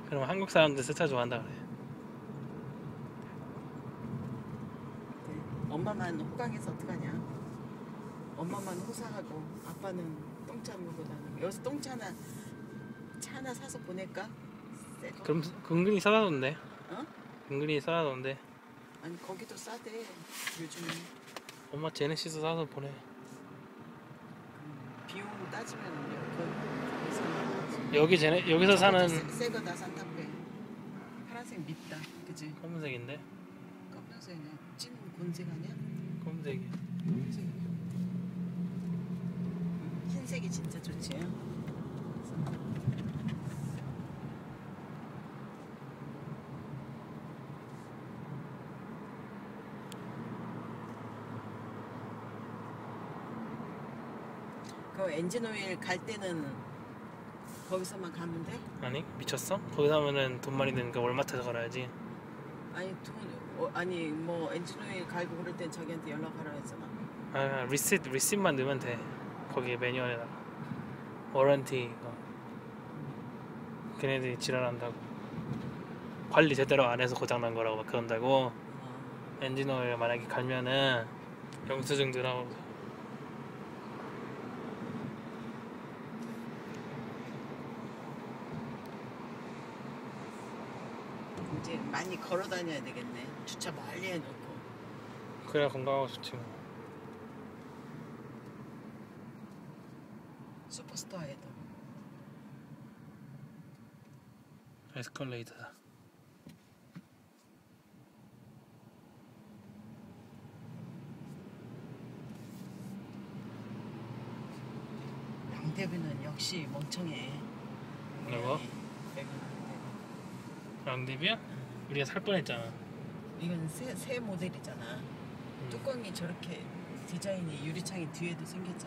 그럼 한국 사람들 새 차 좋아한다 그래. 네. 엄마만 호강해서 어떡하냐. 엄마만 호사하고 아빠는 똥차 먹고 다니고. 여기서 똥차나 차 하나 사서 보낼까? 새거. 그럼 은근히 싸다던데. 어? 은근히 싸다던데. 아니 거기도 싸대 요즘은. 엄마 제네시스 사서 보내. 비용 따지면 여기서 사는 새거 다 산타페. 파란색 밉다 그치? 검은색인데. 검정색이야. 찐 곤색 아니야? 검은색이. 검은색. 흰색이 진짜 좋지. 그 엔진오일 갈 때는 거기서만 가면 돼? 아니 미쳤어? 거기서 하면은 돈 많이 드니까 월마트에서 갈아야지. 아니 아니 뭐 엔진오일 갈고 그럴 땐 자기한테 연락하라 했잖아. 아 리시트만 넣으면 돼. 거기 매뉴얼에다가 워런티 이거. 걔네들이 지랄한다고. 관리 제대로 안 해서 고장난 거라고 막 그런다고. 엔진오일 만약에 갈면은 영수증 들어가고. 이제 많이 걸어 다녀야 되겠네. 주차 멀리 해놓고. 그래야 건강하고 좋지 뭐. 슈퍼스토어에도. 에스컬레이터다. 양대비는 역시 멍청해. 누구? 랑데비야? 우리가 살 뻔했잖아. 이건 새 모델이잖아. 뚜껑이 저렇게 디자인이 유리창이 뒤에도 생겼잖아.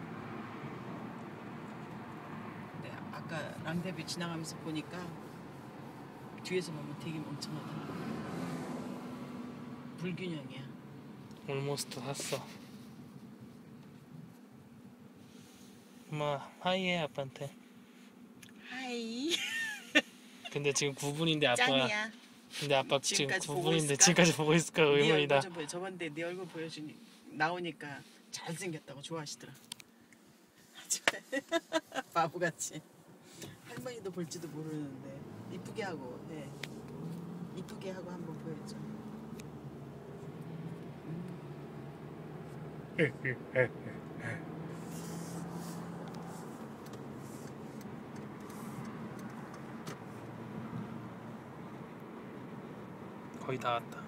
근데 아까 랑데비 지나가면서 보니까 뒤에서 보면 되게 멍청하다. 불균형이야. 올모스트 샀어. 엄마 하이해 아빠한테. 하이. 근데 지금 9분인데 아빠가. 짱이야. 근데 아빠 지금 지금까지 보고 9분인데 있을까? 지금까지 보고 있을까 네 의문이다. 얼굴 좀 보여. 저번에 네 얼굴 보여주니 나오니까 잘생겼다고 좋아하시더라. 바보같이. 할머니도 볼지도 모르는데 이쁘게 하고 해. 이쁘게 하고 한번 보여줘. 거의 다 왔다.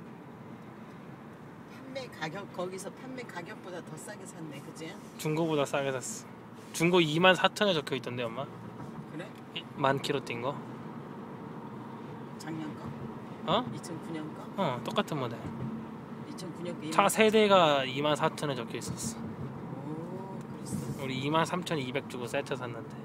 판매 가격 거기서 판매 가격보다 더 싸게 샀네, 그지? 중고보다 싸게 샀어. 중고 24,000에 적혀 있던데 엄마. 그래? 10,000km 뛴 거. 작년 거? 어? 2009년 거? 어 똑같은 모델. 2009년 거. 차 세대가 24,000에 적혀 있었어. 오, 그랬어. 우리 23,200 주고 새 차 샀는데.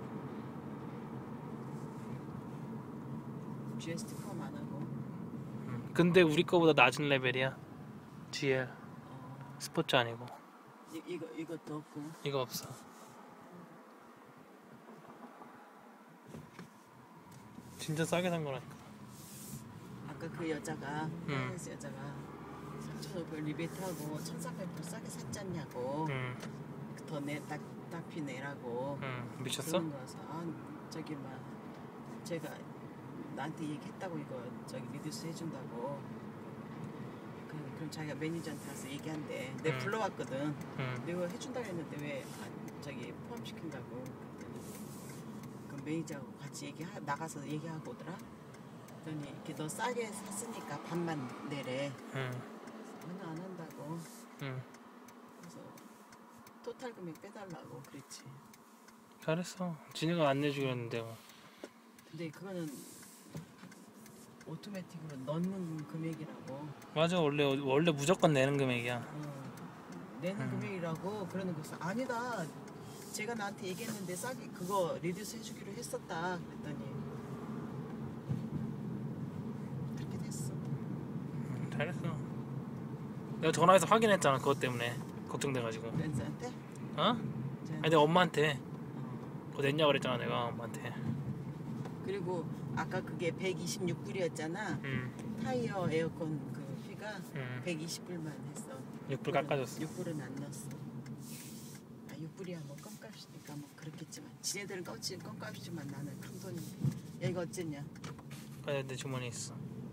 GST 포함 안 하고. 근데 우리 거보다 낮은 레벨이야. GL 스포츠 아니고. 이것도 없고. 이거 없어. 진짜 싸게 산 거라니까. 아까 그 여자가 파이낸스 여자가 3,500 리베이트하고 1,300불 싸게 샀지 않냐고. 더 딱피 내라고. 미쳤어? 그런 거라서 저기 막 제가 나한테 얘기했다고 이거 저기 리듀스 해준다고. 그럼 자기가 매니저한테 가서 얘기한대. 내가 불러왔거든. 내가 해준다고 했는데 왜 저기 포함시킨다고. 그럼 매니저하고 같이 나가서 얘기하고 오더라. 그랬더니 이렇게 너 싸게 샀으니까 반만 내래. 나는 안 한다고. 그래서 토탈 금액 빼달라고 그랬지. 잘했어. 진이가 안 내주기로 했는데 뭐. 근데 그거는 오토매틱으로 넣는 금액이라고. 맞아. 원래 무조건 내는 금액이야. 내는 금액이라고. 그러는 거서 아니다. 제가 나한테 얘기했는데 싸게 그거 리듀스 해주기로 했었다. 그랬더니 그렇게 됐어. 잘했어. 내가 전화해서 확인했잖아. 그것 때문에 걱정돼가지고. 렌즈한테? 어? 아니 내가 엄마한테 그거 냈냐 그랬잖아. 내가 엄마한테. 그리고 아까 그게 126불이었잖아. 타이어 에어컨 그 피가 120불만 했어. 6불 깎아줬어. 6불은 안 넣었어. 아 6불이야 뭐 껌값이니까 뭐 그렇겠지만 지네들은 껌값이지만 나는 큰 돈인데. 야 이거 어쨌냐? 내 주머니에 있어.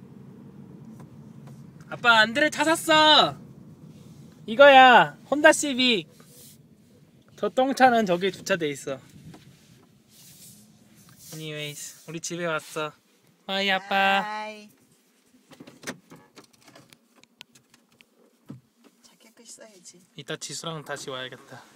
아빠 안드레 차 샀어. 이거야 혼다 시빅. 저 똥차는 저기 주차돼 있어. Anyways 우리 집에 왔어. 바이 아빠. 바이. 차 깨끗이 써야지. 이따 지수랑 다시 와야겠다.